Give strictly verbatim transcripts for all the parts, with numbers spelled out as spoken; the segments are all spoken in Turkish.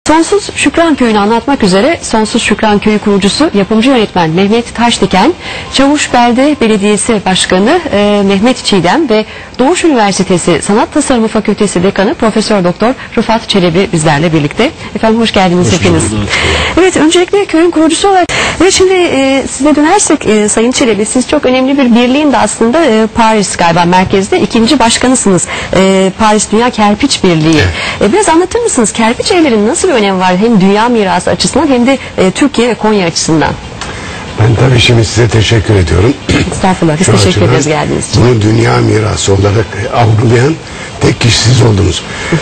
Sonsuz Şükran Köyü'nü anlatmak üzere Sonsuz Şükran Köyü kurucusu, yapımcı yönetmen Mehmet Taşdiken, Çavuşbelde Belediyesi Başkanı e, Mehmet Çiğdem ve Doğuş Üniversitesi Sanat Tasarımı Fakültesi Dekanı Profesör Doktor Rıfat Çelebi bizlerle birlikte. Efendim hoş geldiniz hoş hepiniz. Bulduk. Evet, öncelikle köyün kurucusu olarak ve şimdi e, size dönersek e, Sayın Çelebi, siz çok önemli bir birliğin de aslında e, Paris galiba merkezde ikinci başkanısınız. E, Paris Dünya Kerpiç Birliği. Evet. E, biraz anlatır mısınız? Kerpiç evlerin nasıl bir önemi var hem dünya mirası açısından hem de e, Türkiye ve Konya açısından? Ben tabii şimdi size teşekkür ediyorum. Estağfurullah, biz teşekkür ederiz geldiğiniz için. Bunu dünya mirası olarak algılayan tek kişi siz oldunuz.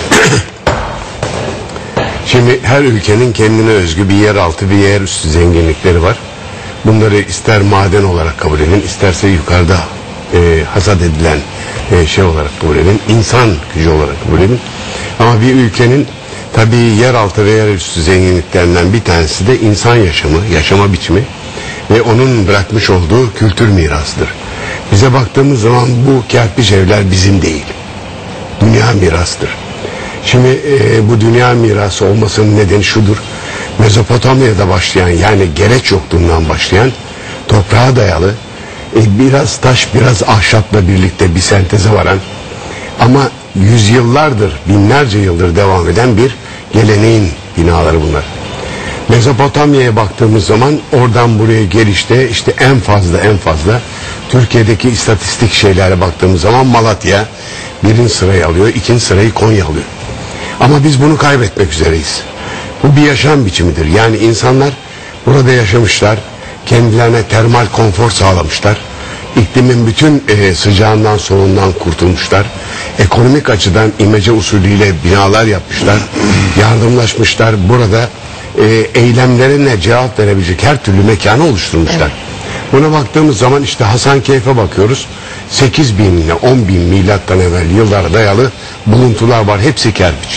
Şimdi her ülkenin kendine özgü bir yeraltı, bir yerüstü zenginlikleri var. Bunları ister maden olarak kabul edin, isterse yukarıda e, hasat edilen e, şey olarak kabul edin, insan gücü olarak kabul edin. Ama bir ülkenin tabii yeraltı ve yerüstü zenginliklerinden bir tanesi de insan yaşamı, yaşama biçimi ve onun bırakmış olduğu kültür mirasıdır. Bize baktığımız zaman bu kerpiç evler bizim değil, dünya mirasıdır. Şimdi e, bu dünya mirası olmasının nedeni şudur: Mezopotamya'da başlayan, yani gereç yokluğundan başlayan, toprağa dayalı, e, biraz taş biraz ahşapla birlikte bir senteze varan ama yüzyıllardır, binlerce yıldır devam eden bir geleneğin binaları bunlar. Mezopotamya'ya baktığımız zaman oradan buraya gelişte işte en fazla en fazla Türkiye'deki istatistik şeylere baktığımız zaman Malatya birinci sırayı alıyor, ikinci sırayı Konya alıyor. Ama biz bunu kaybetmek üzereyiz. Bu bir yaşam biçimidir. Yani insanlar burada yaşamışlar, kendilerine termal konfor sağlamışlar, iklimin bütün e, sıcağından soğuğundan kurtulmuşlar, ekonomik açıdan imece usulüyle binalar yapmışlar, yardımlaşmışlar, burada e, eylemlerine cevap verebilecek her türlü mekanı oluşturmuşlar. Evet. Buna baktığımız zaman işte Hasankeyf'e bakıyoruz, sekiz bin ile on bin milattan evvel yıllara dayalı buluntular var, hepsi kerpiç.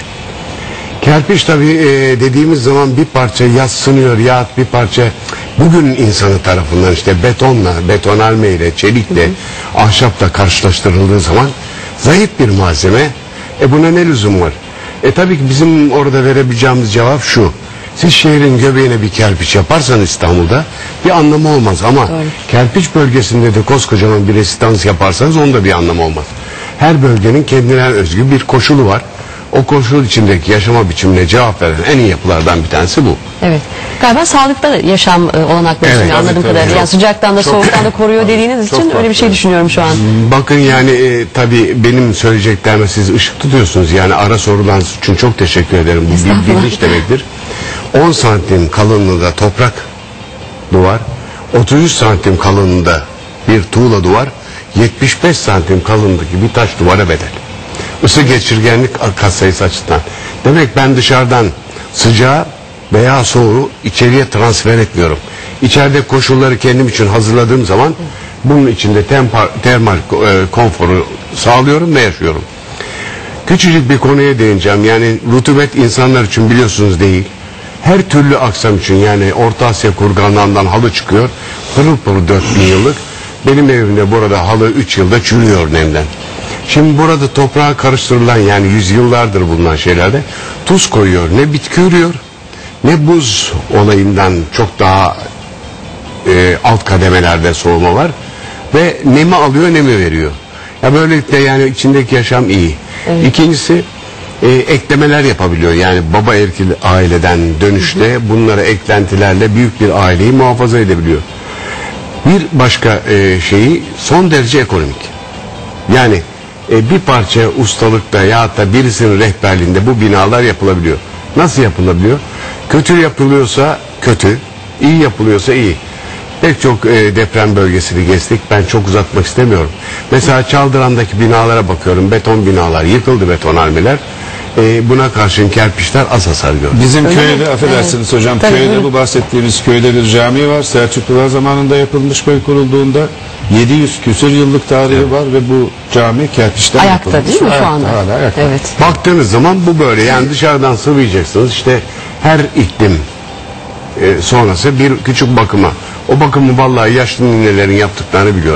Kerpiç tabi e, dediğimiz zaman bir parça yassınıyor ya bir parça bugün insanı tarafından işte betonla, betonarmeyle, çelikle, ahşapla karşılaştırıldığı zaman zayıf bir malzeme. E buna ne lüzum var? E tabii ki bizim orada verebileceğimiz cevap şu: siz şehrin göbeğine bir kerpiç yaparsanız İstanbul'da bir anlamı olmaz ama doğru, kerpiç bölgesinde de koskocaman bir rezidans yaparsanız onda bir anlamı olmaz. Her bölgenin kendine özgü bir koşulu var. O koşul içindeki yaşama biçimine cevap veren en iyi yapılardan bir tanesi bu. Evet. Galiba sağlıkta yaşam olanakları evet, anladığım kadarıyla. Yani sıcaktan da çok, soğuktan da koruyor dediğiniz için öyle bir şey düşünüyorum şu an. Bakın yani e, tabii benim söyleyeceklerime siz ışık tutuyorsunuz. Yani ara sorularınız için çok teşekkür ederim. Bu bir bilinç demektir. on santim kalınlığında toprak duvar, otuz üç santim kalınlığında bir tuğla duvar, yetmiş beş santim kalınlığındaki bir taş duvara bedel. Isı geçirgenlik katsayısı açısından. Demek ben dışarıdan sıcağı veya soğuğu içeriye transfer etmiyorum. İçeride koşulları kendim için hazırladığım zaman bunun içinde tempar, termal e, konforu sağlıyorum ve yaşıyorum. Küçücük bir konuya değineceğim. Yani rutubet insanlar için biliyorsunuz değil, her türlü aksam için, yani Orta Asya kurganlarından halı çıkıyor, pırıl pırıl dört bin yıllık. Benim evimde burada halı üç yılda çürüyor nemden. Şimdi burada toprağa karıştırılan, yani yüzyıllardır bulunan şeylerde tuz koyuyor. Ne bitki ürüyor, ne buz olayından çok daha e, alt kademelerde soğuma var ve nemi alıyor, nemi veriyor. Ya böylelikle yani içindeki yaşam iyi. Evet. İkincisi e, eklemeler yapabiliyor. Yani baba erkil aileden dönüşte hı hı, bunlara eklentilerle büyük bir aileyi muhafaza edebiliyor. Bir başka e, şeyi son derece ekonomik. Yani E, bir parça ustalıkta ya da birisinin rehberliğinde bu binalar yapılabiliyor. Nasıl yapılabiliyor? Kötü yapılıyorsa kötü, iyi yapılıyorsa iyi. Pek çok e, deprem bölgesini gezdik. Ben çok uzatmak istemiyorum. Mesela Çaldıran'daki binalara bakıyorum. Beton binalar yıkıldı, betonarmeler. E, buna karşın kerpiçler az hasar gördü. Bizim öyle köyde, mi? affedersiniz evet, hocam, tabii, köyde evet, bu bahsettiğimiz köyde bir cami var. Selçuklular zamanında yapılmış, köy kurulduğunda yedi yüz küsur yıllık tarihi evet, var ve bu cami kerpiçten ayakta yapılmış. Değil mi ayakta, şu anda? Hala ayakta. Evet. Baktığınız zaman bu böyle. Yani dışarıdan sıvayacaksınız. İşte her iklim e, sonrası bir küçük bakıma. O bakımı vallahi yaşlı ninelerin yaptıklarını biliyorum.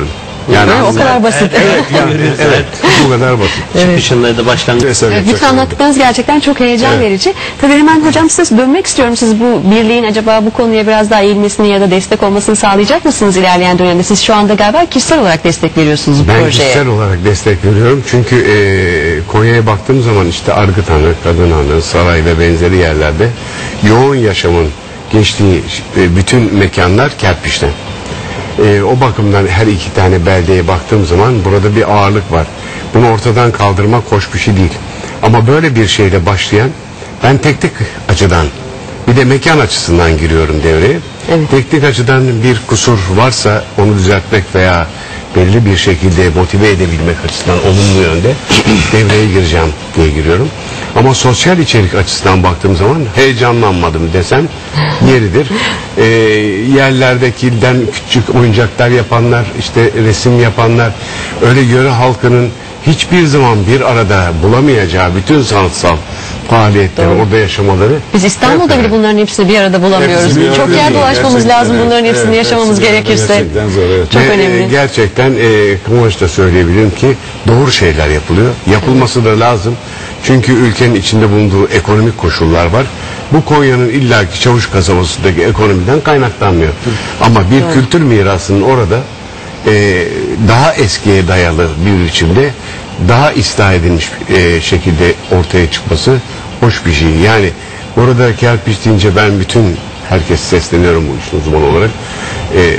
Yani Değil mi? O kadar basit. Evet, yani, evet, bu kadar basit. Çıkışında da başlangıç. Eser Evet, yapacak bütün olan. anlattıklarınız gerçekten çok heyecan Evet. verici. Tabii hemen hocam size dönmek istiyorum. Siz bu birliğin acaba bu konuya biraz daha eğilmesini ya da destek olmasını sağlayacak mısınız ilerleyen dönemde? Siz şu anda galiba kişisel olarak destek veriyorsunuz bu Ben projeye. kişisel olarak destek veriyorum. Çünkü e, Konya'ya baktığım zaman işte Argıtanı, Kadınhanı, Saray ve benzeri yerlerde yoğun yaşamın geçtiği e, bütün mekanlar kerpiçten. E, o bakımdan her iki tane beldeye baktığım zaman burada bir ağırlık var. Bunu ortadan kaldırmak hoş bir şey değil. Ama böyle bir şeyle başlayan, ben teknik açıdan bir de mekan açısından giriyorum devreye. Evet. Teknik açıdan bir kusur varsa onu düzeltmek veya belli bir şekilde motive edebilmek açısından olumlu yönde devreye gireceğim diye giriyorum. Ama sosyal içerik açısından baktığım zaman heyecanlanmadım desem yeridir. Ee, yerlerdekinden küçük oyuncaklar yapanlar, işte resim yapanlar, öyle yöre halkının hiçbir zaman bir arada bulamayacağı bütün sanatsal faaliyetleri, orada yaşamaları. Biz İstanbul'da hep bile bunların hepsini bir arada bulamıyoruz. Hepsi bir arada Çok yer değil, dolaşmamız gerçekten, lazım evet. bunların hepsini Evet, yaşamamız hepsi bir arada gerekirse. gerçekten zor, evet. Çok Ve, önemli. e, gerçekten e, Kıvanç'ta söyleyebilirim ki doğru şeyler yapılıyor. Yapılması da lazım. Çünkü ülkenin içinde bulunduğu ekonomik koşullar var. Bu Konya'nın illaki Çavuş kasabasındaki ekonomiden kaynaklanmıyor. Ama bir kültür mirasının orada e, daha eskiye dayalı bir biçimde daha ıslah edilmiş e, şekilde ortaya çıkması hoş bir şey. Yani burada kerpiç deyince ben bütün herkes sesleniyorum bu işin uzmanı olarak. E,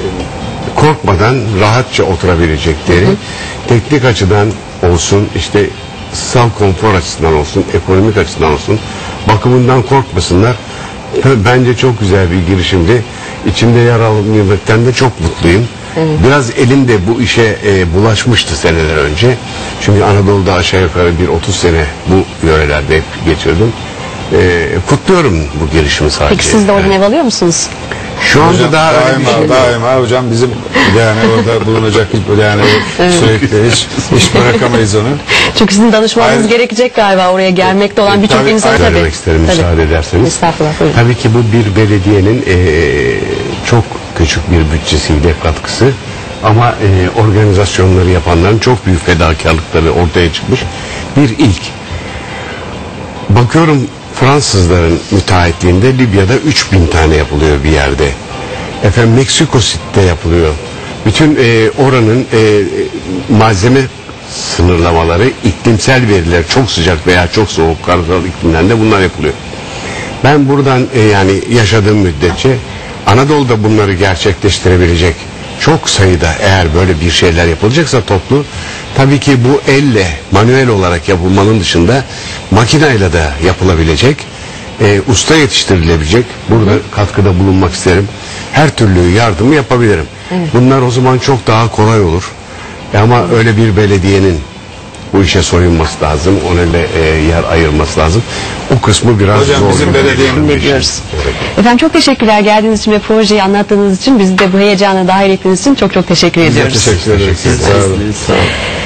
korkmadan rahatça oturabilecekleri, teknik açıdan olsun, işte sağ konfor açısından olsun, ekonomik açıdan olsun, bakımından korkmasınlar. Bence çok güzel bir girişimdi. İçinde yer almaktan da çok mutluyum. Biraz elim de bu işe e, bulaşmıştı seneler önce. Çünkü Anadolu'da aşağı yukarı bir otuz sene bu yörelerde hep geçirdim. E, kutluyorum bu girişimi sadece. Peki siz de oradan Evet. ev alıyor musunuz? Şu anda Hocam, daha öyle bir şey daima, yok. daima hocam bizim yani orada bulunacak hiç yani sürekli hiç, hiç bırakamayız onu. Çünkü sizin danışmanınız Aynen. gerekecek galiba oraya gelmekte olan birçok Tabii, insan aynen. tabii. Söylemek isterim Tabii. müsaade ederseniz. Estağfurullah, buyurun. Tabii ki bu bir belediyenin eee, çok küçük bir bütçesiyle katkısı ama eee, organizasyonları yapanların çok büyük fedakarlıkları ortaya çıkmış bir ilk. Bakıyorum Fransızların müteahhitliğinde Libya'da üç bin tane yapılıyor bir yerde. Efendim Meksiko City'de yapılıyor. Bütün eee, oranın eee, malzeme sınırlamaları, iklimsel veriler çok sıcak veya çok soğuk karasal iklimlerde bunlar yapılıyor. Ben buradan e, yani yaşadığım müddetçe Anadolu'da bunları gerçekleştirebilecek çok sayıda eğer böyle bir şeyler yapılacaksa toplu, tabii ki bu elle manuel olarak yapılmanın dışında makineyle de yapılabilecek, e, usta yetiştirilebilecek, burada katkıda bulunmak isterim. Her türlü yardımı yapabilirim. Bunlar o zaman çok daha kolay olur. E, ama öyle bir belediyenin bu işe soyunması lazım, ona öyle e, yer ayırması lazım. O kısmı biraz Hocam, zor. bizim belediyenin bir şey. diyoruz. Evet. Efendim çok teşekkürler geldiğiniz için ve projeyi anlattığınız için, bizi de bu heyecana dahil ettiğiniz için çok çok teşekkür ediyoruz. Teşekkür ederiz. Teşekkür Sağ olun. Sağ olun.